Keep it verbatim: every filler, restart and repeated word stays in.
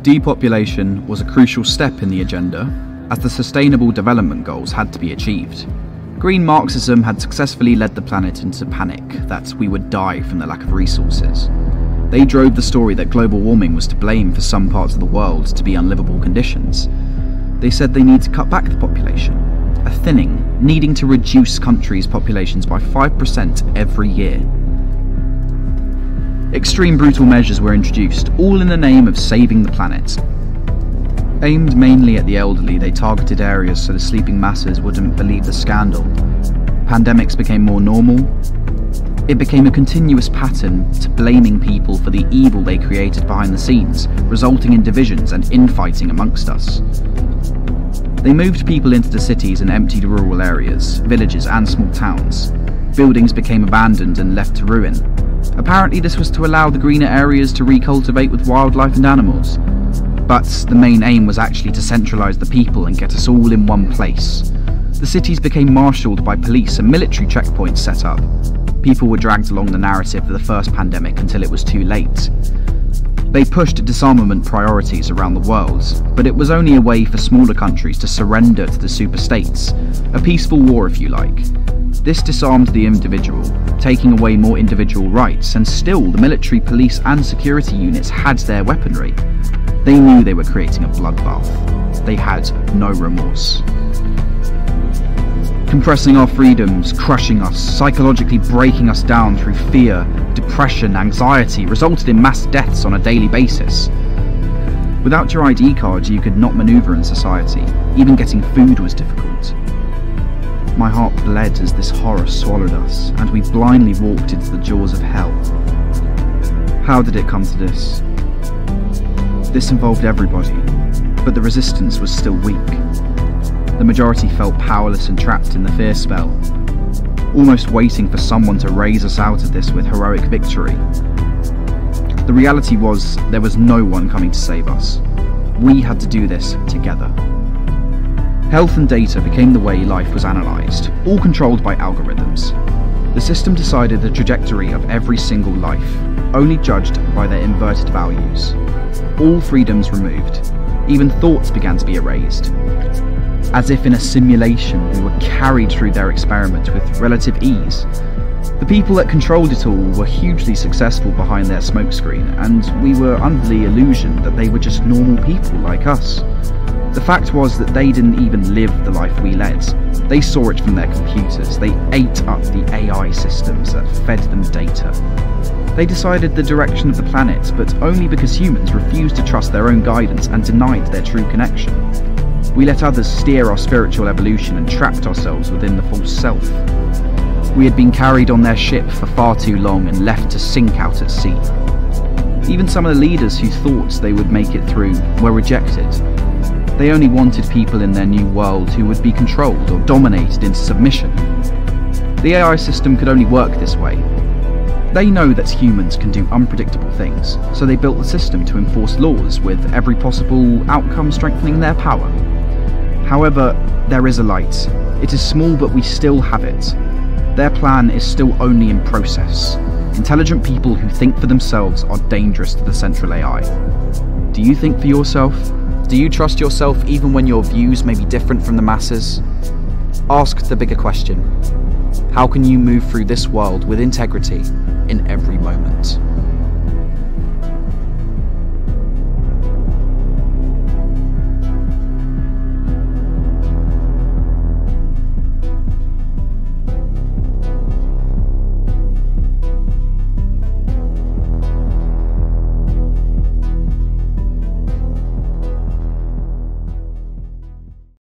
Depopulation was a crucial step in the agenda, as the Sustainable Development Goals had to be achieved. Green Marxism had successfully led the planet into panic that we would die from the lack of resources. They drove the story that global warming was to blame for some parts of the world to be unlivable conditions. They said they need to cut back the population, a thinning, needing to reduce countries' populations by five percent every year. Extreme brutal measures were introduced, all in the name of saving the planet. Aimed mainly at the elderly, they targeted areas so the sleeping masses wouldn't believe the scandal. Pandemics became more normal. It became a continuous pattern to blaming people for the evil they created behind the scenes, resulting in divisions and infighting amongst us. They moved people into the cities and emptied rural areas, villages and small towns. Buildings became abandoned and left to ruin. Apparently this was to allow the greener areas to recultivate with wildlife and animals. But the main aim was actually to centralise the people and get us all in one place. The cities became marshalled by police and military checkpoints set up. People were dragged along the narrative of the first pandemic until it was too late. They pushed disarmament priorities around the world, but it was only a way for smaller countries to surrender to the superstates, a peaceful war if you like. This disarmed the individual, taking away more individual rights, and still the military, police and security units had their weaponry. They knew they were creating a bloodbath. They had no remorse. Compressing our freedoms, crushing us, psychologically breaking us down through fear, depression, anxiety, resulted in mass deaths on a daily basis. Without your I D card, you could not manoeuvre in society. Even getting food was difficult. My heart bled as this horror swallowed us, and we blindly walked into the jaws of hell. How did it come to this? This involved everybody, but the resistance was still weak. The majority felt powerless and trapped in the fear spell, almost waiting for someone to raise us out of this with heroic victory. The reality was, there was no one coming to save us. We had to do this together. Health and data became the way life was analysed, all controlled by algorithms. The system decided the trajectory of every single life, only judged by their inverted values. All freedoms removed. Even thoughts began to be erased. As if in a simulation, we were carried through their experiment with relative ease. The people that controlled it all were hugely successful behind their smokescreen, and we were under the illusion that they were just normal people like us. The fact was that they didn't even live the life we led. They saw it from their computers. They ate up the A I systems that fed them data. They decided the direction of the planet, but only because humans refused to trust their own guidance and denied their true connection. We let others steer our spiritual evolution and trapped ourselves within the false self. We had been carried on their ship for far too long and left to sink out at sea. Even some of the leaders who thought they would make it through were rejected. They only wanted people in their new world who would be controlled or dominated into submission. The A I system could only work this way. They know that humans can do unpredictable things, so they built the system to enforce laws with every possible outcome strengthening their power. However, there is a light. It is small, but we still have it. Their plan is still only in process. Intelligent people who think for themselves are dangerous to the central A I. Do you think for yourself? Do you trust yourself even when your views may be different from the masses? Ask the bigger question. How can you move through this world with integrity in every moment?